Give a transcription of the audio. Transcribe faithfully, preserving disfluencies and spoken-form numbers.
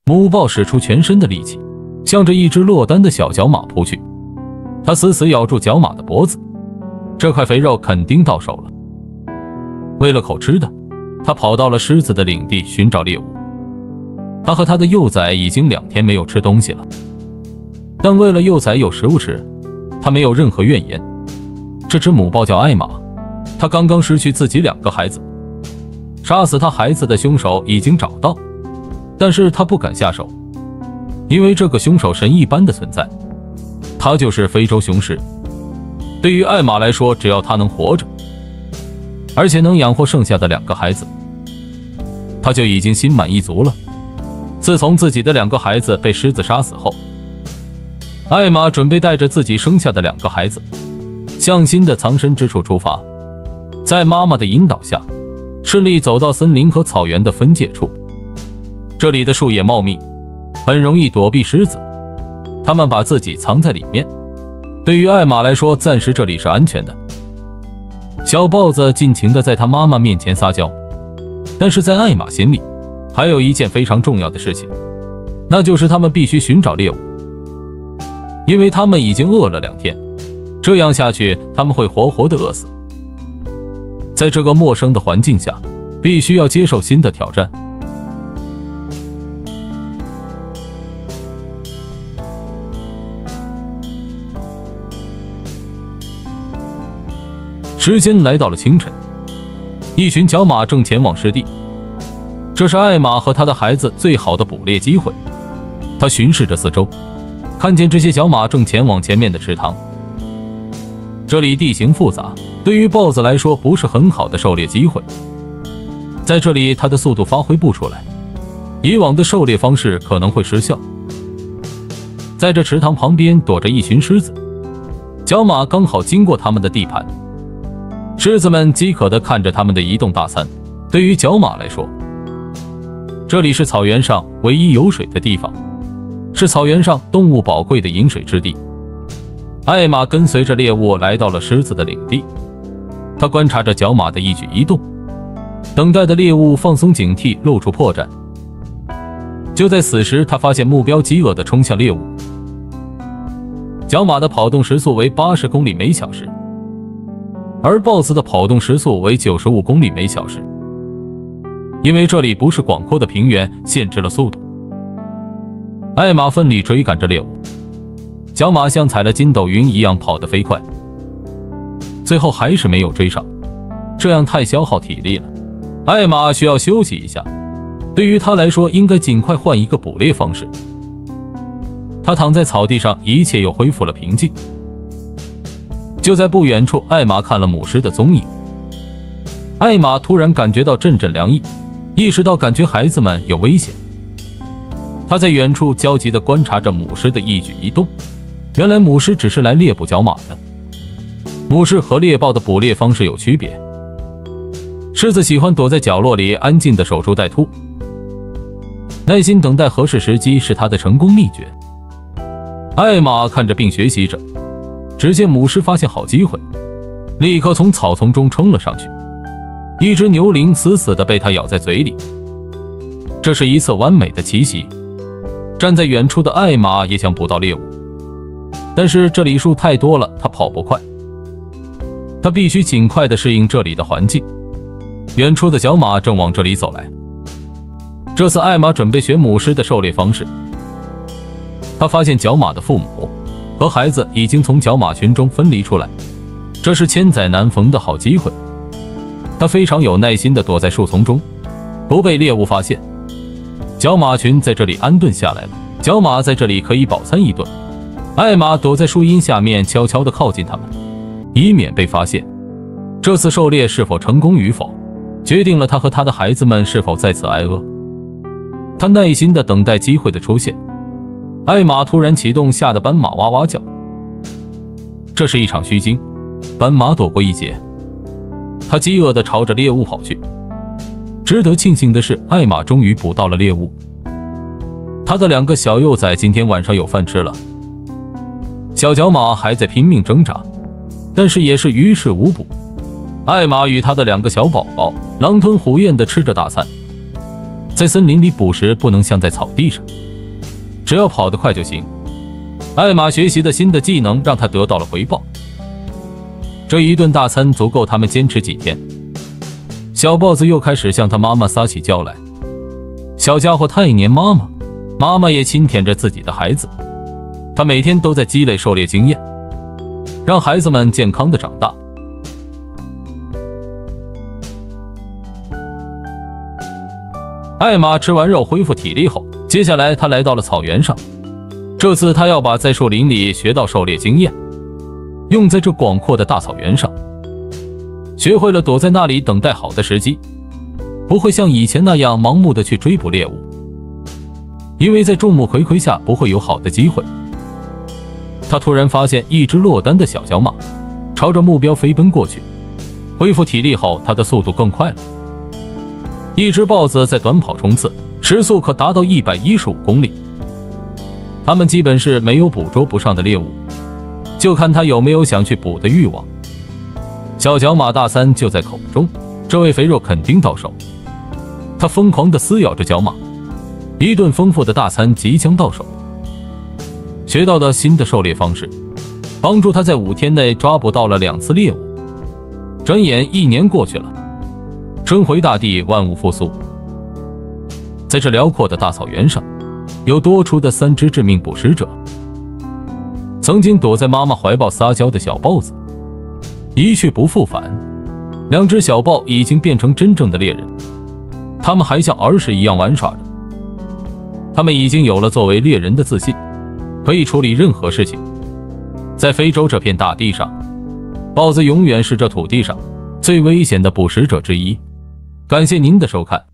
母豹使出全身的力气，向着一只落单的小角马扑去。它死死咬住角马的脖子，这块肥肉肯定到手了。为了口吃的，它跑到了狮子的领地寻找猎物。它和它的幼崽已经两天没有吃东西了，但为了幼崽有食物吃，它没有任何怨言。这只母豹叫艾玛，它刚刚失去自己两个孩子，杀死他孩子的凶手已经找到，但是他不敢下手，因为这个凶手神一般的存在，他就是非洲雄狮。对于艾玛来说，只要他能活着，而且能养活剩下的两个孩子，他就已经心满意足了。自从自己的两个孩子被狮子杀死后，艾玛准备带着自己生下的两个孩子向新的藏身之处出发，在妈妈的引导下，顺利走到森林和草原的分界处。这里的树叶茂密，很容易躲避狮子，他们把自己藏在里面。对于艾玛来说，暂时这里是安全的。小豹子尽情地在他妈妈面前撒娇，但是在艾玛心里，还有一件非常重要的事情，那就是他们必须寻找猎物，因为他们已经饿了两天，这样下去他们会活活的饿死。在这个陌生的环境下，必须要接受新的挑战。时间来到了清晨，一群角马正前往湿地，这是艾玛和他的孩子最好的捕猎机会。他巡视着四周，看见这些角马正前往前面的池塘。这里地形复杂，对于豹子来说不是很好的狩猎机会。在这里，它的速度发挥不出来，以往的狩猎方式可能会失效。在这池塘旁边躲着一群狮子，角马刚好经过他们的地盘。狮子们饥渴地看着他们的移动大餐。对于角马来说，这里是草原上唯一有水的地方，是草原上动物宝贵的饮水之地。艾玛跟随着猎物来到了狮子的领地，他观察着角马的一举一动，等待的猎物放松警惕，露出破绽。就在此时，他发现目标饥饿地冲向猎物。角马的跑动时速为八十公里每小时，而豹子的跑动时速为九十五公里每小时。因为这里不是广阔的平原，限制了速度。艾玛奋力追赶着猎物，角马像踩了筋斗云一样跑得飞快，最后还是没有追上，这样太消耗体力了。艾玛需要休息一下，对于他来说，应该尽快换一个捕猎方式。他躺在草地上，一切又恢复了平静。就在不远处，艾玛看了母狮的踪影。艾玛突然感觉到阵阵凉意，意识到感觉孩子们有危险。他在远处焦急地观察着母狮的一举一动。原来母狮只是来猎捕角马的。母狮和猎豹的捕猎方式有区别。狮子喜欢躲在角落里安静地守株待兔，耐心等待合适时机是它的成功秘诀。艾玛看着并学习着，只见母狮发现好机会，立刻从草丛中冲了上去。一只牛羚死死地被它咬在嘴里。这是一次完美的奇袭。站在远处的艾玛也想捕到猎物，但是这里树太多了，它跑不快。它必须尽快地适应这里的环境。远处的角马正往这里走来。这次艾玛准备学母狮的狩猎方式。他发现角马的父母和孩子已经从角马群中分离出来，这是千载难逢的好机会。他非常有耐心地躲在树丛中，不被猎物发现。角马群在这里安顿下来了，角马在这里可以饱餐一顿。艾玛躲在树荫下面，悄悄地靠近他们，以免被发现。这次狩猎是否成功与否，决定了他和他的孩子们是否再次挨饿。他耐心地等待机会的出现。艾玛突然启动，吓得斑马哇哇叫。这是一场虚惊，斑马躲过一劫。他饥饿地朝着猎物跑去。值得庆幸的是，艾玛终于捕到了猎物。他的两个小幼崽今天晚上有饭吃了。小角马还在拼命挣扎，但是也是于事无补。艾玛与他的两个小宝宝狼吞虎咽地吃着大餐。 在森林里捕食不能像在草地上，只要跑得快就行。艾玛学习的新的技能让她得到了回报。这一顿大餐足够他们坚持几天。小豹子又开始向他妈妈撒起娇来。小家伙太黏妈妈，妈妈也亲舔着自己的孩子。他每天都在积累狩猎经验，让孩子们健康的长大。艾玛吃完肉恢复体力后，接下来他来到了草原上。这次他要把在树林里学到狩猎经验用在这广阔的大草原上，学会了躲在那里等待好的时机，不会像以前那样盲目的去追捕猎物，因为在众目睽睽下不会有好的机会。他突然发现一只落单的小角马朝着目标飞奔过去，恢复体力后，他的速度更快了。一只豹子在短跑冲刺，时速可达到一百一十五公里。它们基本是没有捕捉不上的猎物，就看它有没有想去捕的欲望。小角马大三就在口中，这位肥肉肯定到手。它疯狂地撕咬着角马，一顿丰富的大餐即将到手。学到的新的狩猎方式，帮助他在五天内抓捕到了两次猎物。转眼一年过去了，春回大地，万物复苏。在这辽阔的大草原上，有多出的三只致命捕食者。曾经躲在妈妈怀抱撒娇的小豹子，一去不复返。两只小豹已经变成真正的猎人，他们还像儿时一样玩耍着。他们已经有了作为猎人的自信，可以处理任何事情。在非洲这片大地上，豹子永远是这土地上最危险的捕食者之一。感谢您的收看。